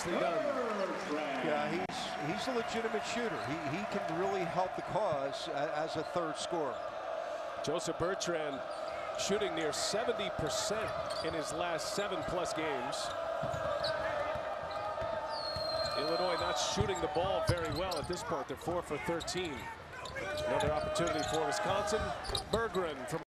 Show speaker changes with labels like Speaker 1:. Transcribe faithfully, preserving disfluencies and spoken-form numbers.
Speaker 1: Nicely done.
Speaker 2: Yeah, he's he's a legitimate shooter. He he can really help the cause as a third scorer.
Speaker 1: Joseph Bertrand shooting near seventy percent in his last seven plus games. Illinois not shooting the ball very well at this point. They're four for thirteen. Another opportunity for Wisconsin. Berggren from